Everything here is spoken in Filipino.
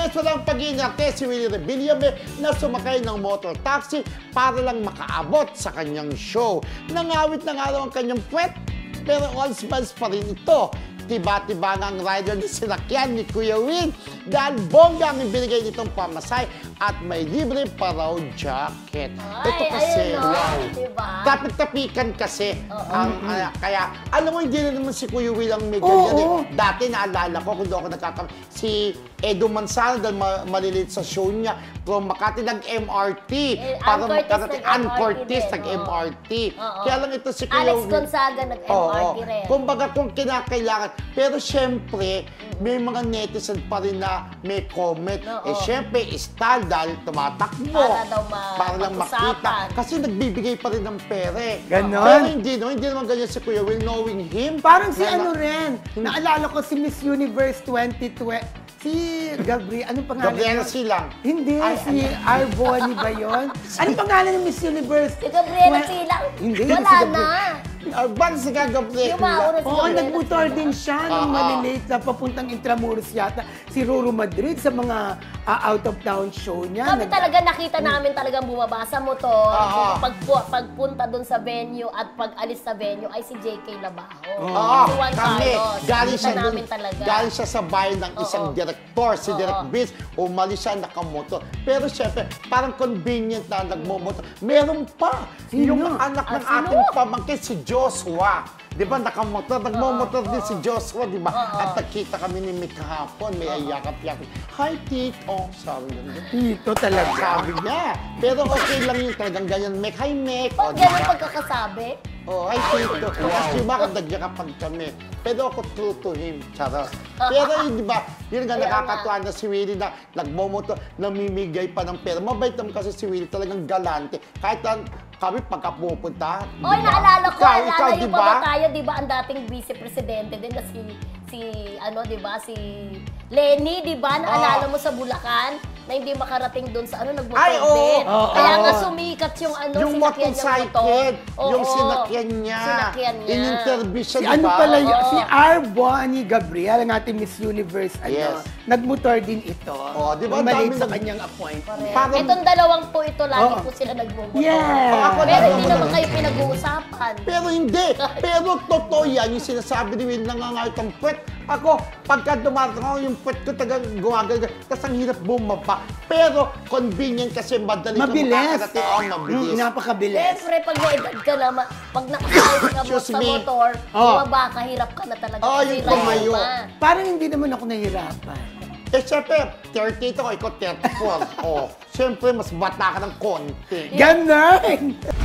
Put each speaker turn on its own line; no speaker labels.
Meso lang pag-iinarte si Willie Revillame na sumakay ng motor taxi para lang makaabot sa kanyang show. Nangawit na nga raw ang kanyang puwet, pero all smiles pa rin ito. Tiba-tiba nga ang rider na sinakyan ni Kuya Will dahil bongga ang binigay nitong pamasay at may libre pa raw jacket.
Ay,
Ito kasi,
ayun, no?
wow.
Diba?
Tapik-tapikan kasi. Kaya, alam mo, hindi na naman si Kuya Will ang may
Oo,
ganyan.
oo.
Dati naalala ko, kung doon ako nagkakamali, si Edo Manzano dahil maliliit sa show niya from Makati nag-MRT.
Ann Curtis
Ann
nag-MRT
Curtis
din,
nag-MRT.
Oo.
Kaya lang ito si Kuya
Alex
Will.
Gonzaga nag-MRT rin.
Kumbaga kung kinakailangan. Pero syempre, may mga netizen pa rin na may comment.
Oo.
Eh syempre, style dahil tumatakbo.
Para daw
Para lang makita.
pag-usapan.
Kasi nagbibigay pa rin ng pere.
Ganon.
Pero hindi naman ganyan si Kuya Will, knowing him.
Parang si
na-
ano rin, naalala ko si Miss Universe 2020, si Gabriel, anong pangalan
Gabriela
niya?
Silang.
Hindi,
Ay,
si Arboni ba yun? Anong pangalan ng Miss Universe?
Si Gabriela
Twe-
Silang,
Hindi,
wala
si Gabriel.
na.
Bakit si Gabriela?
Yung mauna si
Oo,
Gabriela
nagmotor
Silang.
din siya nung malilate na papuntang Intramuros yata. Si Roro Madrid sa mga out-of-town show niya.
Kami talaga nakita namin talagang bumaba sa motor.
Oo.
Pagpunta dun sa venue at pag-alis sa venue ay si JK Labajo.
Oo,
Si Juan
kami.
Carlos.
Galing
Nakita
siya,
namin talaga.
galing siya sa bahay ng isang
Oo.
direktor, si
Oo.
Direk Vince. Umalis siya, nakamotor. Pero syempre, parang convenient na nagmumotor. Meron pa.
Sino?
Yung anak ng
sino?
ating pamangkin, si Joshua. Di ba, nakamotor, nagmumotor din si Joshua, di ba?
Oo.
At nakita kami ni Mick kahapon, may ayakap-yakap. Hi, Tito. Sabi niya.
Ito talaga.
Sabi niya. Pero okay lang yun talagang ganyan, Mick. Hi, Mick.
Pag
O, di
ganun
ba?
pagkakasabi,
Oh, ay Tito. Kasi bakit nagyakapan kami? Pero ako true to him. Charot. Pero yun, di ba, yun nga
Kaya
nakakatuwa na si Willie na nagmomoto, namimigay pa ng pera. Mabait naman kasi si Willie, talagang galante. Kahit kami pagka pupunta.
oy,
di ba?
naalala ko,
Ikaw,
naalala
di
yung
ba?
tayo, di ba, ang dating vice-presidente din na di ba, si Lenny, di ba, naalala mo sa Bulacan, na hindi makarating doon sa nagmotor
Ay, oo.
din.
Oo.
Kaya nga
Oo.
sumikat yung
Yung
sinakyan niyang motor.
motorcycle, yung
Oo.
sinakyan niya.
Sinakyan niya.
In-interview siya,
Si
di
ano
ba?
pala yun?
Oo.
Si Arboni Gabriel, ang ating Miss Universe,
Yes.
nagmotor din ito.
Oo, di ba,
Nung maliit
dami
sa
nag-
kanyang appointment.
Correct.
Parang-
Itong dalawang po ito, lagi
Oo.
po sila nagmumotor.
Yeah.
Ako
Pero
na-
hindi naman kayo pinag-uusapan.
Pero hindi. Pero totoo yan, yung sinasabi ni Will, nangangayot ang puwet. Ako, pagka dumarating ako, yung puwet ko tagang gumagalaga. Tapos ang hirap bumaba. Pero convenient kasi madali ka
Mabilis.
makakarating. Oh, mabilis.
Napakabilis.
Siyempre, pag may edad ka na, pag nakasayos ka mo
Excuse
sa
me.
motor,
Oh.
bumaba ka, hirap ka na talaga.
Oh,
kasi
yung
rider
tumayo.
pa.
Parang hindi naman ako nahirapan.
Eh, syempre, 30 ako, ikaw 34. Oh, syempre, mas bata ka ng konti.
Ganon!